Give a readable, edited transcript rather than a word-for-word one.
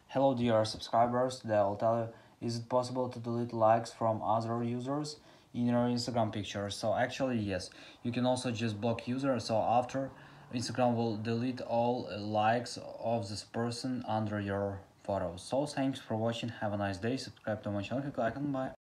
Hello dear subscribers, today I'll tell you, is it possible to delete likes from other users in your Instagram picture? So actually yes, you can also just block user, so after Instagram will delete all likes of this person under your photos. So thanks for watching, have a nice day, subscribe to my channel, click like and bye.